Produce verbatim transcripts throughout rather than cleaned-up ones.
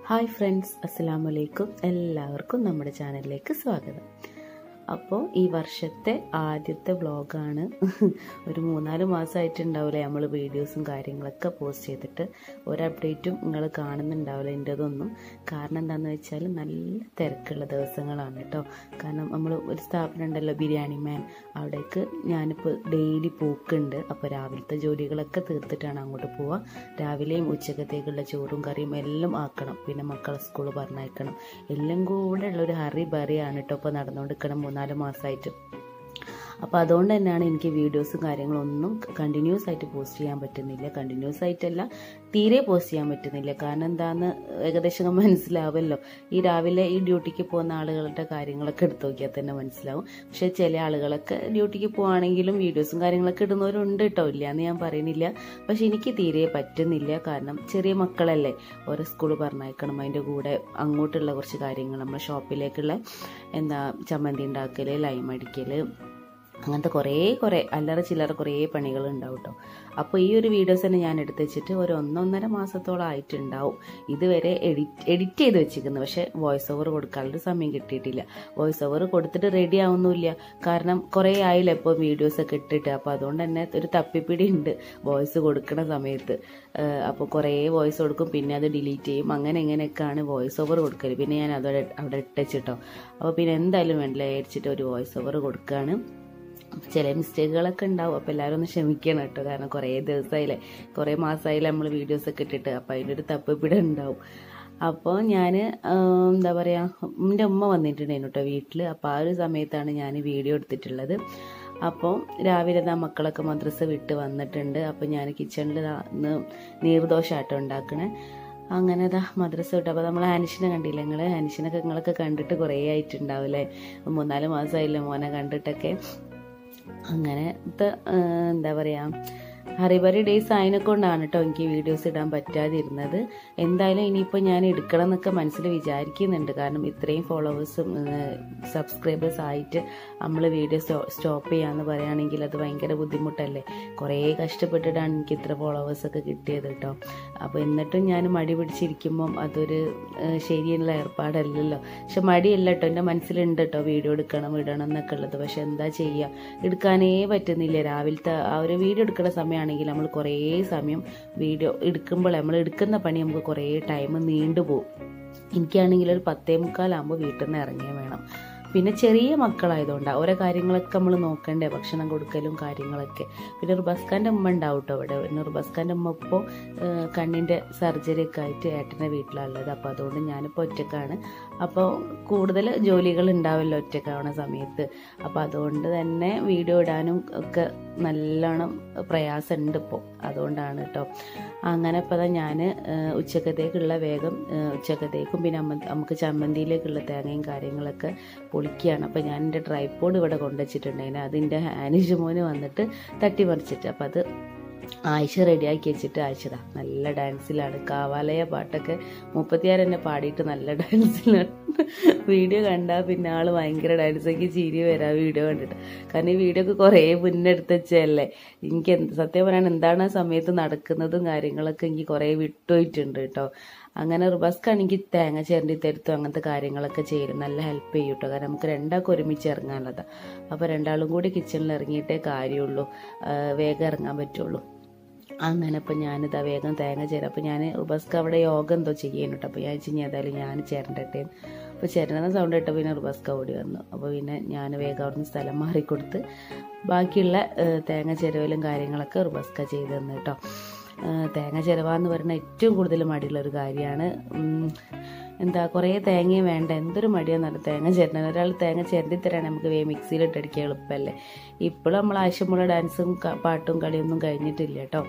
Hi friends, അസ്സലാമു അലൈക്കും. എല്ലാവർക്കും നമ്മുടെ ചാനലിലേക്ക് സ്വാഗതം. അപ്പോൾ ഈ വർഷത്തെ ആദ്യത്തെ വ്ളോഗാണ്. ഒരു മൂന്നാല് മാസമായിട്ടുണ്ടാവില്ലേ നമ്മൾ വീഡിയോസും കാര്യങ്ങളൊക്കെ പോസ്റ്റ് ചെയ്തിട്ട്. ഒരു അപ്ഡേറ്റും നിങ്ങൾ കാണുന്നുണ്ടാവില്ല എൻ്റെതൊന്നും. കാരണം എന്താണെന്ന് വെച്ചാൽ നല്ല തിരക്കുള്ള ദിവസങ്ങളാണ് കേട്ടോ. കാരണം നമ്മൾ ഒരു സ്ഥാപനം ഉണ്ടല്ലോ, ബിരിയാണി മാൻ, അവിടേക്ക് ഞാനിപ്പോൾ ഡെയിലി പോക്കുണ്ട്. അപ്പോൾ രാവിലത്തെ ജോലികളൊക്കെ തീർത്തിട്ടാണ് അങ്ങോട്ട് പോവുക. രാവിലെയും ഉച്ചക്കത്തേക്കുള്ള ചോറും കറിയും എല്ലാം ആക്കണം, പിന്നെ മക്കളെ സ്കൂൾ പറഞ്ഞയക്കണം. എല്ലാം കൂടെ ഉള്ളൊരു ഹറി ബറിയാണ് കേട്ടോ ഇപ്പോൾ നടന്നുകൊണ്ടിരിക്കണം മൂന്നാല് മാസമായിട്ട്. അപ്പോൾ അതുകൊണ്ട് തന്നെയാണ് എനിക്ക് വീഡിയോസും കാര്യങ്ങളൊന്നും കണ്ടിന്യൂസ് ആയിട്ട് പോസ്റ്റ് ചെയ്യാൻ പറ്റുന്നില്ല. കണ്ടിന്യൂസ് ആയിട്ടല്ല, തീരെ പോസ്റ്റ് ചെയ്യാൻ പറ്റുന്നില്ല. കാരണം എന്താണെന്ന് ഏകദേശം മനസ്സിലാവുമല്ലോ. ഈ രാവിലെ ഈ ഡ്യൂട്ടിക്ക് പോകുന്ന ആളുകളുടെ കാര്യങ്ങളൊക്കെ എടുത്തു നോക്കിയാൽ തന്നെ മനസ്സിലാവും. പക്ഷേ ചില ആളുകളൊക്കെ ഡ്യൂട്ടിക്ക് പോവുകയാണെങ്കിലും വീഡിയോസും കാര്യങ്ങളൊക്കെ ഇടുന്നവരുണ്ട് കേട്ടോ, ഇല്ല എന്ന് ഞാൻ പറയുന്നില്ല. പക്ഷെ എനിക്ക് തീരെ പറ്റുന്നില്ല. കാരണം ചെറിയ മക്കളല്ലേ, ഓരോ സ്കൂൾ പറഞ്ഞയക്കണം, അതിൻ്റെ കൂടെ അങ്ങോട്ടുള്ള കുറച്ച് കാര്യങ്ങൾ, നമ്മുടെ ഷോപ്പിലേക്കുള്ള എന്താ ചമ്മന്തി ഉണ്ടാക്കൽ, ലൈം അടിക്കൽ, അങ്ങനത്തെ കുറേ കുറേ അല്ലറ ചില്ലറ കുറേ പണികൾ ഉണ്ടാവും കേട്ടോ. അപ്പോൾ ഈ ഒരു വീഡിയോസ് തന്നെ ഞാൻ എടുത്ത് വെച്ചിട്ട് ഒരു ഒന്നൊന്നര മാസത്തോളം ആയിട്ടുണ്ടാവും. ഇതുവരെ എഡിറ്റ് എഡിറ്റ് ചെയ്ത് വെച്ചിരിക്കുന്നു. പക്ഷേ വോയിസ് ഓവർ കൊടുക്കാനൊരു സമയം കിട്ടിയിട്ടില്ല. വോയിസ് ഓവർ കൊടുത്തിട്ട് റെഡി ആവുന്നില്ല. കാരണം കുറേ ആയില്ല ഇപ്പോൾ വീഡിയോസൊക്കെ ഇട്ടിട്ട്. അപ്പോൾ അതുകൊണ്ട് തന്നെ ഒരു തപ്പിപ്പിടി ഉണ്ട് വോയിസ് കൊടുക്കുന്ന സമയത്ത്. അപ്പോൾ കുറേ വോയിസ് കൊടുക്കും, പിന്നെ അത് ഡിലീറ്റ് ചെയ്യും. അങ്ങനെ എങ്ങനെയൊക്കെയാണ് വോയിസ് ഓവർ കൊടുക്കൽ. പിന്നെ ഞാൻ അതോടെ അവിടെ ഇട്ടുവെച്ചിട്ടോ. അപ്പോൾ പിന്നെ എന്തായാലും വേണ്ടില്ല ഏടിച്ചിട്ട് ഒരു വോയിസ് ഓവർ കൊടുക്കുകയാണ്. ചില മിസ്റ്റേക്കുകളൊക്കെ ഉണ്ടാവും. അപ്പോൾ എല്ലാവരും ഒന്ന് ക്ഷമിക്കണം കേട്ടോ. കാരണം കുറേ ദിവസമായില്ലേ, കുറേ മാസമായില്ലേ നമ്മൾ വീഡിയോസൊക്കെ ഇട്ടിട്ട്. അപ്പോൾ അതിൻ്റെ ഒരു തപ്പിപ്പിട ഉണ്ടാവും. അപ്പോൾ ഞാൻ എന്താ പറയുക, എൻ്റെ ഉമ്മ വന്നിട്ടുണ്ടായിരുന്നു കേട്ടോ വീട്ടിൽ. അപ്പോൾ ആ ഒരു സമയത്താണ് ഞാൻ വീഡിയോ എടുത്തിട്ടുള്ളത്. അപ്പോൾ രാവിലെ ആ മക്കളൊക്കെ മദ്രസ വിട്ട് വന്നിട്ടുണ്ട്. അപ്പോൾ ഞാൻ കിച്ചണിൽ ഇന്ന് നീർദോശാട്ടോ ഉണ്ടാക്കണേ. അങ്ങനെ അതാ മദ്രസ വിട്ടു. അപ്പോൾ നമ്മൾ ഹാനിഷിനെ കണ്ടില്ലേ നിങ്ങൾ? ഹാനിഷിനൊക്കെ നിങ്ങളൊക്കെ കണ്ടിട്ട് കുറേ ആയിട്ടുണ്ടാവില്ലേ, മൂന്നാല് മാസമായില്ലേ മോനെ കണ്ടിട്ടൊക്കെ. അങ്ങനത്തെ എന്താ പറയുക, ഹറിബറി ഡേയ്സ് അതിനെക്കൊണ്ടാണ് കേട്ടോ എനിക്ക് വീഡിയോസ് ഇടാൻ പറ്റാതിരുന്നത്. എന്തായാലും ഇനിയിപ്പോൾ ഞാൻ എടുക്കണം എന്നൊക്കെ മനസ്സിൽ വിചാരിക്കുന്നുണ്ട്. കാരണം ഇത്രയും ഫോളോവേഴ്സും സബ്സ്ക്രൈബേഴ്സ് ആയിട്ട് നമ്മൾ വീഡിയോ സ്റ്റോപ്പ് ചെയ്യാമെന്ന് പറയുകയാണെങ്കിൽ അത് ഭയങ്കര ബുദ്ധിമുട്ടല്ലേ. കുറേ കഷ്ടപ്പെട്ടിട്ടാണ് എനിക്ക് ഇത്ര ഫോളോവേഴ്സൊക്കെ കിട്ടിയത് കേട്ടോ. അപ്പോൾ എന്നിട്ടും ഞാൻ മടി പിടിച്ചിരിക്കുമ്പം അതൊരു ശരിയുള്ള ഏർപ്പാടല്ലല്ലോ. പക്ഷെ മടിയല്ല കേട്ടോ, എൻ്റെ മനസ്സിലുണ്ട് കേട്ടോ വീഡിയോ എടുക്കണം ഇടണം എന്നൊക്കെ ഉള്ളത്. പക്ഷെ എന്താ ചെയ്യുക, എടുക്കാനേ പറ്റുന്നില്ല. രാവിലത്തെ ആ ഒരു വീഡിയോ എടുക്കുന്ന സമയമാണ് ണെങ്കിൽ നമ്മൾ കുറേ സമയം വീഡിയോ എടുക്കുമ്പോൾ നമ്മൾ എടുക്കുന്ന പണി നമുക്ക് കുറേ ടൈം നീണ്ടുപോകും. എനിക്കാണെങ്കിൽ ഒരു പത്തേ മുക്കാലാകുമ്പോൾ വീട്ടിൽ നിന്ന് ഇറങ്ങിയേ വേണം. പിന്നെ ചെറിയ മക്കളായതുകൊണ്ടാണ് ഓരോ കാര്യങ്ങളൊക്കെ നമ്മൾ നോക്കണ്ടേ, ഭക്ഷണം കൊടുക്കലും കാര്യങ്ങളൊക്കെ. പിന്നെ റുബസ്ഖാൻ്റെ ഉമ്മ ഉണ്ടാവും കേട്ടോ അവിടെ. പിന്നെ റുബസ്ഖാൻ്റെ ഉമ്മ ഇപ്പോൾ കണ്ണിൻ്റെ സർജറി ഒക്കെ ആയിട്ട് ഏട്ടൻ്റെ വീട്ടിലാണുള്ളത്. അപ്പോൾ അതുകൊണ്ട് ഞാനിപ്പോൾ ഒറ്റക്കാണ്. അപ്പോൾ കൂടുതൽ ജോലികൾ ഉണ്ടാവില്ല ഒറ്റക്കാവുന്ന സമയത്ത്. അപ്പോൾ അതുകൊണ്ട് തന്നെ വീഡിയോ ഇടാനും ഒക്കെ നല്ലോണം പ്രയാസമുണ്ട് ഇപ്പോൾ. അതുകൊണ്ടാണ് കേട്ടോ. അങ്ങനെ ഇപ്പോൾ അതാ ഞാൻ ഉച്ചക്കത്തേക്കുള്ള വേഗം ഉച്ചക്കത്തേക്കും പിന്നെ അമ്മ നമുക്ക് ചമ്മന്തിയിലേക്കുള്ള തേങ്ങയും കാര്യങ്ങളൊക്കെ പൊളിക്കുകയാണ്. അപ്പോൾ ഞാൻ എൻ്റെ ട്രൈപോഡ് ഇവിടെ കൊണ്ടുവച്ചിട്ടുണ്ടായിരുന്നു. അതിൻ്റെ ഹാനിഷ് മോന് വന്നിട്ട് തട്ടിമറിച്ചിട്ട്. അപ്പോൾ അത് ആയിഷ റെഡിയാക്കി വെച്ചിട്ട് ആയിഷതാ നല്ല ഡാൻസിലാണ്. കാവാലയ പാട്ടൊക്കെ മുപ്പത്തിയാറ് എന്നെ പാടിയിട്ട് നല്ല ഡാൻസിലാണ്. വീഡിയോ കണ്ടാൽ പിന്നെ ആൾ ഭയങ്കര ഡാൻസൊക്കെ ചിരി വരാം വീഡിയോ കണ്ടിട്ട്. കാരണം ഈ വീഡിയോ ഒക്കെ കുറേ മുന്നെടുത്ത് വെച്ചതല്ലേ. എനിക്ക് സത്യം പറയാൻ എന്താണ് ആ സമയത്ത് നടക്കുന്നതും കാര്യങ്ങളൊക്കെ എനിക്ക് കുറേ വിട്ടുപോയിട്ടുണ്ട് കേട്ടോ. അങ്ങനെ റുബസ്ക്കാണെങ്കിൽ തേങ്ങ ചിരണ്ടി തരുത്തും അങ്ങനത്തെ കാര്യങ്ങളൊക്കെ ചെയ്യും, നല്ല ഹെൽപ്പ് ചെയ്യും കേട്ടോ. കാരണം നമുക്ക് രണ്ടാൾക്കും ഒരുമിച്ച് ഇറങ്ങാനുള്ളതാണ്. അപ്പോൾ രണ്ടാളും കൂടി കിച്ചണിൽ ഇറങ്ങിയിട്ടേ കാര്യമുള്ളൂ, വേഗം ഇറങ്ങാൻ പറ്റുള്ളൂ. അങ്ങനെ ഇപ്പോൾ ഞാനിതാ വേഗം തേങ്ങ ചേരാം. അപ്പോൾ ഞാൻ റുബസ്ക്ക് അവിടെ യോഗ എന്തോ ചെയ്യുന്നു കേട്ടോ. അപ്പോൾ ഞാൻ വെച്ച് ഏതായാലും ഞാൻ ചേരണ്ടട്ടെ. അപ്പോൾ ചേരുന്ന സൗണ്ട് കേട്ടോ പിന്നെ റുബസ്ക്ക ഓടി വന്നു. അപ്പോൾ പിന്നെ ഞാൻ വേഗം അവിടുന്ന് സ്ഥലം മാറിക്കൊടുത്ത് ബാക്കിയുള്ള തേങ്ങ ചിരവലും കാര്യങ്ങളൊക്കെ റുബസ്ക്ക ചെയ്ത് തന്നു കേട്ടോ. തേങ്ങ ചിരവാന്ന് പറയുന്ന ഏറ്റവും കൂടുതൽ മടിയുള്ളൊരു കാര്യമാണ്. എന്താ കുറേ തേങ്ങയും വേണ്ട, എന്തൊരു മടിയാണെന്നല്ല തേങ്ങ ചേരണം. ഒരാൾ തേങ്ങ ചിരണ്ടി തരാണ് നമുക്ക് വേ മിക്സിയിലിട്ടടിക്കാൻ എളുപ്പമല്ലേ. ഇപ്പോഴും നമ്മൾ ആവശ്യമുള്ള ഡാൻസും പാട്ടും കളിയൊന്നും കഴിഞ്ഞിട്ടില്ല കേട്ടോ.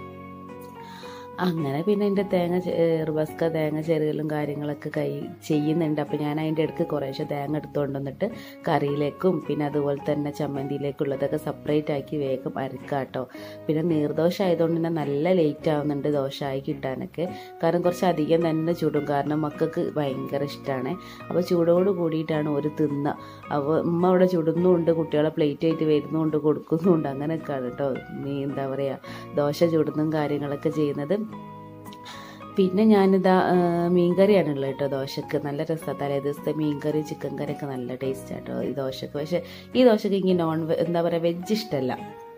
അങ്ങനെ പിന്നെ എൻ്റെ തേങ്ങ റുബസ്ക്ക തേങ്ങ ചെറുകലും കാര്യങ്ങളൊക്കെ കൈ ചെയ്യുന്നുണ്ട്. അപ്പോൾ ഞാൻ അതിൻ്റെ ഇടയ്ക്ക് കുറേശ്ശെ തേങ്ങ എടുത്തുകൊണ്ട് വന്നിട്ട് കറിയിലേക്കും പിന്നെ അതുപോലെ തന്നെ ചമ്മന്തിയിലേക്കുള്ളതൊക്കെ സെപ്പറേറ്റ് ആക്കി വേഗം അരക്കാം കേട്ടോ. പിന്നെ നീർദോശ ആയതുകൊണ്ട് തന്നെ നല്ല ലേറ്റ് ആവുന്നുണ്ട് ദോശ ആയി കിട്ടാനൊക്കെ. കാരണം കുറച്ച് അധികം തന്നെ ചൂടും, കാരണം മക്കൾക്ക് ഭയങ്കര ഇഷ്ടമാണ്. അപ്പോൾ ചൂടോട് കൂടിയിട്ടാണ് ഒരു തിന്ന. അപ്പോൾ ഉമ്മ അവിടെ ചുടുന്നുമുണ്ട്, കുട്ടികളെ പ്ലേറ്റ് ആയിട്ട് വരുന്നുമുണ്ട്, കൊടുക്കുന്നുമുണ്ട്. അങ്ങനെയൊക്കെയാണ് കേട്ടോ നീ എന്താ പറയുക ദോശ ചുടുന്നതും കാര്യങ്ങളൊക്കെ ചെയ്യുന്നത്. പിന്നെ ഞാനിതാ മീൻകറിയാണുള്ളത് കേട്ടോ ദോശക്ക്. നല്ല രസമാണ്. തലേ ദിവസത്തെ മീൻകറി ചിക്കൻ കറിയൊക്കെ നല്ല ടേസ്റ്റ് ആട്ടോ ഈ ദോശക്ക്. പക്ഷേ ഈ ദോശക്ക് ഇങ്ങനെ നോൺ വെ എന്താ പറയുക വെജ് ഇഷ്ടമല്ല.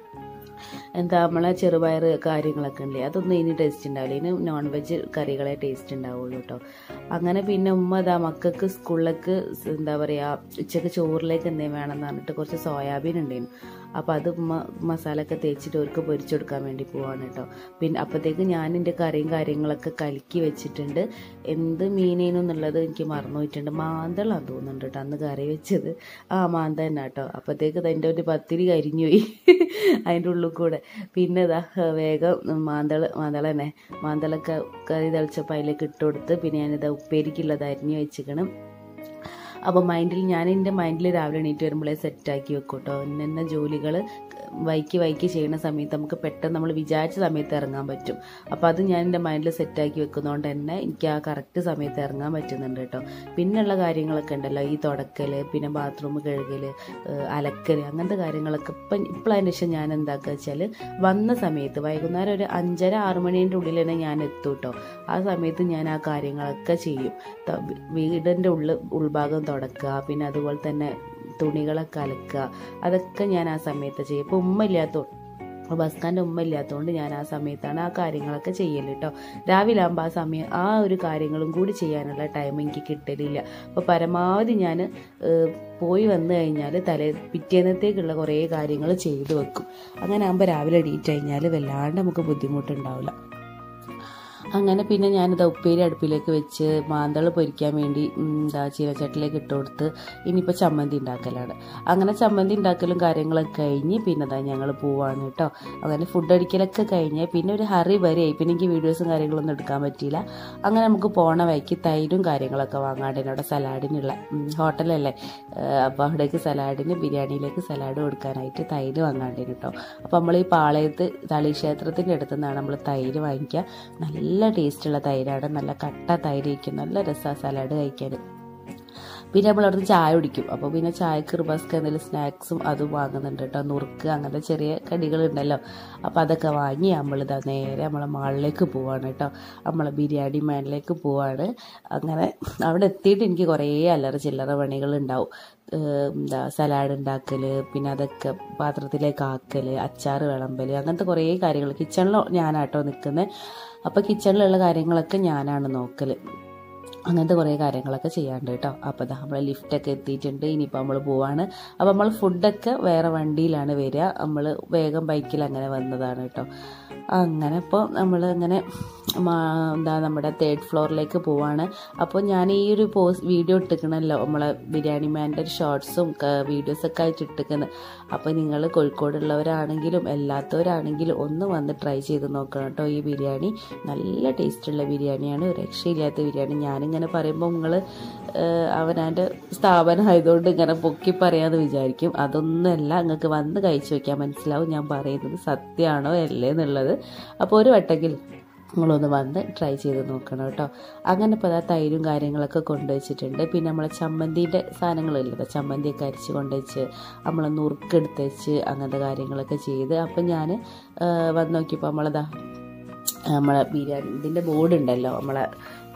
എന്താ നമ്മളെ ചെറുപയർ കാര്യങ്ങളൊക്കെ ഉണ്ടല്ലേ, അതൊന്നും ഇനി ടേസ്റ്റ് ഉണ്ടാവില്ല. ഇനി നോൺ വെജ് കറികളെ ടേസ്റ്റ് ഉണ്ടാവുള്ളൂ കേട്ടോ. അങ്ങനെ പിന്നെ ഉമ്മ ഇതാ മക്കൾക്ക് സ്കൂളിലേക്ക് എന്താ പറയുക ഉച്ചക്ക് ചോറിലേക്ക് എന്തെങ്കിലും വേണമെന്ന് പറഞ്ഞിട്ട് കുറച്ച് സോയാബീൻ ഉണ്ടായിരുന്നു. അപ്പോൾ അത് ഉമ്മ മസാലയൊക്കെ തേച്ചിട്ട് അവർക്ക് പൊരിച്ചെടുക്കാൻ വേണ്ടി പോവാണ് കേട്ടോ. പിന്നെ അപ്പോഴത്തേക്ക് ഞാൻ എൻ്റെ കറിയും കാര്യങ്ങളൊക്കെ കലക്കി വെച്ചിട്ടുണ്ട്. എന്ത് മീനേനെന്നുള്ളത് എനിക്ക് മറന്നു പോയിട്ടുണ്ട്. മാന്തളാന്ന് തോന്നുന്നുണ്ട് കേട്ടോ അന്ന് കറി വെച്ചത്. ആ മാന്ത തന്നെ കേട്ടോ. അപ്പോഴത്തേക്ക് അതിൻ്റെ ഒരു പത്തിരി കരിഞ്ഞു പോയി അതിൻ്റെ ഉള്ളിൽ കൂടെ. പിന്നെ ഇതാ വേഗം മാന്തള മാന്തള തന്നെ മാന്തളൊക്കെ കറി തളിച്ചപ്പോൾ അതിലേക്ക് ഇട്ട് കൊടുത്ത് പിന്നെ ഞാനിതാ ഉപ്പേരിക്കുള്ളത് അരിഞ്ഞ് വെച്ചിക്കണം. അപ്പോൾ മൈൻഡിൽ ഞാൻ എൻ്റെ മൈൻഡിൽ രാവിലെ എണീറ്റ് വരുമ്പോഴേ സെറ്റാക്കി വെക്കും കേട്ടോ. ഇന്ന ജോലികൾ വൈക്കി വൈക്കി ചെയ്യുന്ന സമയത്ത് നമുക്ക് പെട്ടെന്ന് നമ്മൾ വിചാരിച്ച സമയത്ത് ഇറങ്ങാൻ പറ്റും. അപ്പോൾ അത് ഞാൻ എൻ്റെ മൈൻഡിൽ സെറ്റാക്കി വെക്കുന്നതുകൊണ്ട് തന്നെ എനിക്ക് ആ കറക്റ്റ് സമയത്ത് ഇറങ്ങാൻ പറ്റുന്നുണ്ട് കേട്ടോ. പിന്നെയുള്ള കാര്യങ്ങളൊക്കെ ഉണ്ടല്ലോ, ഈ തുടക്കൽ, പിന്നെ ബാത്റൂം കഴുകൽ, അലക്കൽ, അങ്ങനത്തെ കാര്യങ്ങളൊക്കെ ഇപ്പം ഇപ്പോഴതിന് ശേഷം ഞാൻ എന്താക്കുക വെച്ചാൽ വന്ന സമയത്ത് വൈകുന്നേരം ഒരു അഞ്ചര ആറ് മണീൻ്റെ ഉള്ളിൽ തന്നെ ഞാൻ എത്തും കേട്ടോ. ആ സമയത്ത് ഞാൻ ആ കാര്യങ്ങളൊക്കെ ചെയ്യും. വീടിൻ്റെ ഉള്ളിൽ ഉൾഭാഗം തുടക്കുക, പിന്നെ അതുപോലെ തന്നെ തുണികളൊക്കെ അലക്കുക, അതൊക്കെ ഞാൻ ആ സമയത്ത് ചെയ്യും. ഇപ്പോൾ ഉമ്മ ഇല്ലാത്തതുകൊണ്ട് ബസ്കാൻ്റെ ഉമ്മ ഇല്ലാത്തതുകൊണ്ട് ഞാൻ ആ സമയത്താണ് ആ കാര്യങ്ങളൊക്കെ ചെയ്യൽ കേട്ടോ. രാവിലെ ആകുമ്പോൾ ആ സമയം ആ ഒരു കാര്യങ്ങളും കൂടി ചെയ്യാനുള്ള ടൈം എനിക്ക് കിട്ടലില്ല. അപ്പോൾ പരമാവധി ഞാൻ പോയി വന്നു കഴിഞ്ഞാൽ തലേ പിറ്റേന്നത്തേക്കുള്ള കുറേ കാര്യങ്ങൾ ചെയ്തു വെക്കും. അങ്ങനെ ആകുമ്പോൾ രാവിലെ എണീറ്റ് കഴിഞ്ഞാൽ വല്ലാണ്ട് നമുക്ക് ബുദ്ധിമുട്ടുണ്ടാവില്ല. അങ്ങനെ പിന്നെ ഞാനിതാ ഉപ്പേരി അടുപ്പിലേക്ക് വെച്ച് മാന്തൾ പൊരിക്കാൻ വേണ്ടി എന്താ ചീനച്ചട്ടിലേക്ക് ഇട്ട് കൊടുത്ത് ഇനിയിപ്പോൾ ചമ്മന്തി ഉണ്ടാക്കലാണ്. അങ്ങനെ ചമ്മന്തി ഉണ്ടാക്കലും കാര്യങ്ങളൊക്കെ കഴിഞ്ഞ് പിന്നെ അതാ ഞങ്ങൾ പോവാണ് കേട്ടോ. അങ്ങനെ ഫുഡ് അടിക്കലൊക്കെ കഴിഞ്ഞ് പിന്നെ ഒരു ഹറി വരെയായി. പിന്നെ എനിക്ക് വീഡിയോസും കാര്യങ്ങളൊന്നും എടുക്കാൻ പറ്റിയില്ല. അങ്ങനെ നമുക്ക് പോണ വഴിക്ക് തൈരും കാര്യങ്ങളൊക്കെ വാങ്ങാണ്ടിന് അവിടെ സലാഡിനുള്ള ഹോട്ടലല്ലേ, അപ്പോൾ അവിടേക്ക് സലാഡിന് ബിരിയാണിയിലേക്ക് സലാഡ് കൊടുക്കാനായിട്ട് തൈര് വാങ്ങാണ്ടിന് കേട്ടോ. അപ്പോൾ നമ്മൾ ഈ പാളയത്ത് തളി ക്ഷേത്രത്തിൻ്റെ അടുത്ത് നിന്നാണ് നമ്മൾ തൈര് വാങ്ങിക്കുക. നല്ല ടേസ്റ്റുള്ള തൈരാണ്, നല്ല കട്ട തൈരായിരിക്കും, നല്ല രസമാണ് സലാഡ് കഴിക്കാൻ. പിന്നെ നമ്മൾ അവിടുന്ന് ചായ കുടിക്കും. അപ്പോൾ പിന്നെ ചായക്ക് റിബസ്ക്ക് എന്തെങ്കിലും സ്നാക്സും അതും വാങ്ങുന്നുണ്ട് കേട്ടോ. നുറുക്ക് അങ്ങനത്തെ ചെറിയ കടികളുണ്ടല്ലോ. അപ്പോൾ അതൊക്കെ വാങ്ങി നമ്മളിതാ നേരെ നമ്മളെ മാളിലേക്ക് പോവാണ് കേട്ടോ. നമ്മളെ ബിരിയാണി മാനിലേക്ക് പോവാണ്. അങ്ങനെ അവിടെ എത്തിയിട്ട് എനിക്ക് കുറേ അല്ലറ ചില്ലറ പണികളുണ്ടാവും. എന്താ സലാഡ് ഉണ്ടാക്കൽ, പിന്നെ അതൊക്കെ പാത്രത്തിലേക്ക് ആക്കൽ, അച്ചാർ വിളമ്പൽ, അങ്ങനത്തെ കുറേ കാര്യങ്ങൾ കിച്ചണിൽ ഞാനാട്ടോ നിൽക്കുന്നത്. അപ്പോൾ കിച്ചണിലുള്ള കാര്യങ്ങളൊക്കെ ഞാനാണ് നോക്കൽ. അങ്ങനത്തെ കുറേ കാര്യങ്ങളൊക്കെ ചെയ്യാണ്ട് കേട്ടോ. അപ്പോൾ അതാ നമ്മൾ ലിഫ്റ്റൊക്കെ എത്തിയിട്ടുണ്ട്. ഇനിയിപ്പോൾ നമ്മൾ പോവാണ്. അപ്പോൾ നമ്മൾ ഫുഡൊക്കെ വേറെ വണ്ടിയിലാണ് വരിക. നമ്മൾ വേഗം ബൈക്കിൽ അങ്ങനെ വന്നതാണ് കേട്ടോ. അങ്ങനെ ഇപ്പോൾ നമ്മൾ അങ്ങനെ എന്താ നമ്മുടെ തേർഡ് ഫ്ലോറിലേക്ക് പോവാണ്. അപ്പോൾ ഞാൻ ഈ ഒരു പോസ്റ്റ് വീഡിയോ ഇട്ടിക്കണമല്ലോ നമ്മളെ ബിരിയാണി മാൻ്റെ ഒരു ഷോർട്സും വീഡിയോസൊക്കെ ആയിട്ട് ഇട്ടിക്കുന്നത്. അപ്പോൾ നിങ്ങൾ കോഴിക്കോടുള്ളവരാണെങ്കിലും അല്ലാത്തവരാണെങ്കിലും ഒന്ന് വന്ന് ട്രൈ ചെയ്ത് നോക്കണം കേട്ടോ. ഈ ബിരിയാണി നല്ല ടേസ്റ്റുള്ള ബിരിയാണിയാണ്, ഒരു രക്ഷയില്ലാത്ത ബിരിയാണി. ഞാനിങ്ങനെ പറയുമ്പോൾ നിങ്ങൾ അവനാൻ്റെ സ്ഥാപനം ആയതുകൊണ്ട് ഇങ്ങനെ പൊക്കി പറയാമെന്ന് വിചാരിക്കും. അതൊന്നുമല്ല, നിങ്ങൾക്ക് വന്ന് കഴിച്ചു വയ്ക്കാൻ മനസ്സിലാവും ഞാൻ പറയുന്നത് സത്യമാണോ അല്ലേ എന്നുള്ളത്. അപ്പോൾ ഒരു വട്ടെങ്കിൽ നിങ്ങളൊന്ന് വന്ന് ട്രൈ ചെയ്ത് നോക്കണം കേട്ടോ. അങ്ങനെ ഇപ്പോൾ അതാ തൈരും കാര്യങ്ങളൊക്കെ കൊണ്ടുവച്ചിട്ടുണ്ട്. പിന്നെ നമ്മളെ ചമ്മന്തിൻ്റെ സാധനങ്ങളില്ലല്ലോ, ചമ്മന്തിയൊക്കെ അരിച്ച് കൊണ്ടുവച്ച് നമ്മൾ നുറുക്കെടുത്ത് വെച്ച് അങ്ങനത്തെ കാര്യങ്ങളൊക്കെ ചെയ്ത്. അപ്പം ഞാൻ വന്ന് നോക്കിയപ്പോൾ നമ്മളതാ നമ്മളെ ബിരിയാണി ഇതിൻ്റെ ബോർഡ് ഉണ്ടല്ലോ, നമ്മളെ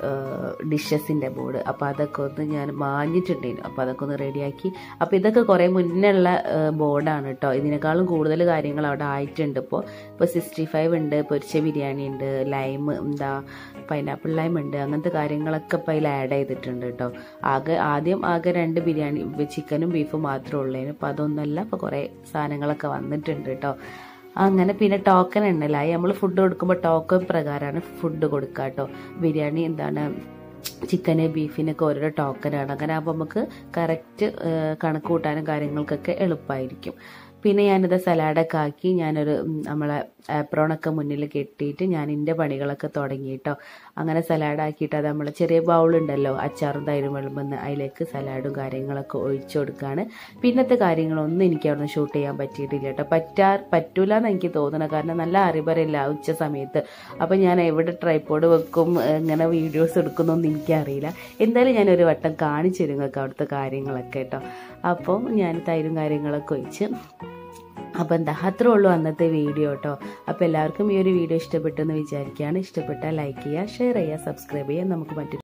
ഡിഷസിൻ്റെ ബോർഡ്. അപ്പോൾ അതൊക്കെ ഒന്ന് ഞാൻ മാഞ്ഞിട്ടുണ്ടായിരുന്നു. അപ്പോൾ അതൊക്കെ ഒന്ന് റെഡിയാക്കി. അപ്പോൾ ഇതൊക്കെ കുറേ മുന്നേ ഉള്ള ബോർഡാണ് കേട്ടോ. ഇതിനേക്കാളും കൂടുതൽ കാര്യങ്ങൾ അവിടെ ആയിട്ടുണ്ട്. ഇപ്പോൾ ഇപ്പോൾ സിക്സ്റ്റി ഫൈവ് ഉണ്ട്, പൊരിച്ച ബിരിയാണി ഉണ്ട്, ലൈം എന്താ പൈനാപ്പിൾ ലൈം ഉണ്ട്, അങ്ങനത്തെ കാര്യങ്ങളൊക്കെ ഇപ്പോൾ അതിൽ ആഡ് ചെയ്തിട്ടുണ്ട് കേട്ടോ. ആകെ ആദ്യം ആകെ രണ്ട് ബിരിയാണി ചിക്കനും ബീഫും മാത്രമേ ഉള്ളൂ. അപ്പോൾ അതൊന്നുമല്ല, ഇപ്പോൾ കുറേ സാധനങ്ങളൊക്കെ വന്നിട്ടുണ്ട് കേട്ടോ. അങ്ങനെ പിന്നെ ടോക്കൺ ഉണ്ടല്ലായി നമ്മൾ ഫുഡ് കൊടുക്കുമ്പോൾ ടോക്കൺ പ്രകാരമാണ് ഫുഡ് കൊടുക്കുക കേട്ടോ. ബിരിയാണി എന്താണ് ചിക്കന് ബീഫിനൊക്കെ ഓരോരോ ടോക്കനാണ്. അങ്ങനെ ആകുമ്പോൾ നമുക്ക് കറക്റ്റ് കണക്ക് കൂട്ടാനും കാര്യങ്ങൾക്കൊക്കെ എളുപ്പമായിരിക്കും. പിന്നെ ഞാനിത് സലാഡൊക്കെ ആക്കി ഞാനൊരു നമ്മളെ ആപ്രോണൊക്കെ മുന്നിൽ കെട്ടിയിട്ട് ഞാൻ എൻ്റെ പണികളൊക്കെ തുടങ്ങി കേട്ടോ. അങ്ങനെ സലാഡാക്കിയിട്ട് അത് നമ്മളെ ചെറിയ ബൗളുണ്ടല്ലോ അച്ചാറും തൈരും വിളമ്പുന്ന, അതിലേക്ക് സലാഡും കാര്യങ്ങളൊക്കെ ഒഴിച്ചു കൊടുക്കുകയാണ്. പിന്നത്തെ കാര്യങ്ങളൊന്നും എനിക്ക് അവിടെ നിന്ന് ഷൂട്ട് ചെയ്യാൻ പറ്റിയിട്ടില്ല കേട്ടോ. പറ്റാ പറ്റൂല എന്ന് എനിക്ക് തോന്നണം, കാരണം നല്ല അറിവറില്ല ഉച്ച സമയത്ത്. അപ്പം ഞാൻ എവിടെ ട്രൈപോഡ് വെക്കും, എങ്ങനെ വീഡിയോസ് എടുക്കുന്നൊന്നും എനിക്കറിയില്ല. എന്തായാലും ഞാനൊരു വട്ടം കാണിച്ചു തരും നിങ്ങൾക്ക് അവിടുത്തെ കാര്യങ്ങളൊക്കെ കേട്ടോ. അപ്പം ഞാൻ തൈരും കാര്യങ്ങളൊക്കെ ഒഴിച്ച് അപ്പോൾ എന്താ അത്രേ ഉള്ളൂ അന്നത്തെ വീഡിയോ കേട്ടോ. അപ്പോൾ എല്ലാവർക്കും ഈ ഒരു വീഡിയോ ഇഷ്ടപ്പെട്ടെന്ന് വിചാരിക്കുകയാണ്. ഇഷ്ടപ്പെട്ടാൽ ലൈക്ക് ചെയ്യുക, ഷെയർ ചെയ്യുക, സബ്സ്ക്രൈബ് ചെയ്യുക. നമുക്ക് മറ്റൊരു